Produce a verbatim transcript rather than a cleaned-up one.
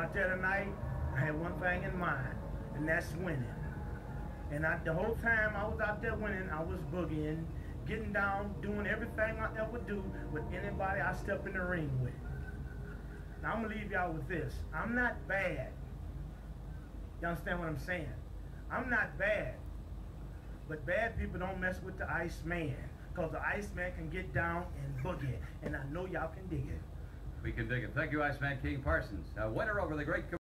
out there tonight, I had one thing in mind, and that's winning. And I, the whole time I was out there winning, I was boogieing, getting down, doing everything I ever do with anybody I step in the ring with. Now I'm gonna leave y'all with this. I'm not bad. You understand what I'm saying? I'm not bad. But bad people don't mess with the Iceman, because the Iceman can get down and boogie, and I know y'all can dig it. We can dig it. Thank you, Iceman King Parsons. Uh, winner over the great